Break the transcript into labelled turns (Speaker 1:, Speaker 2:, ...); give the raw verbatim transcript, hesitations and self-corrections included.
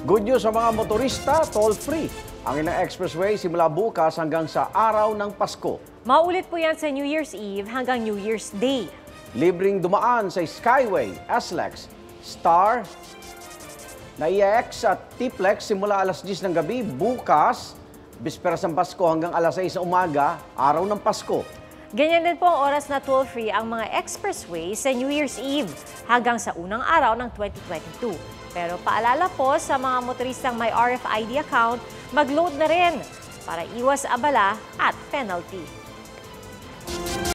Speaker 1: Good news sa mga motorista, toll-free. Ang ilang expressway simula bukas hanggang sa araw ng Pasko.
Speaker 2: Maulit po yan sa New Year's Eve hanggang New Year's Day.
Speaker 1: Libreng dumaan sa Skyway, S L E X, Star, Naiex at T-Plex simula alas diyes ng gabi bukas, bisperas ng Pasko hanggang alas sais ng umaga, araw ng Pasko.
Speaker 2: Ganyan din po ang oras na toll-free ang mga expressway sa New Year's Eve hanggang sa unang araw ng twenty twenty-two. Pero paalala po sa mga motoristang may R F I D account, mag-load na rin para iwas abala at penalty.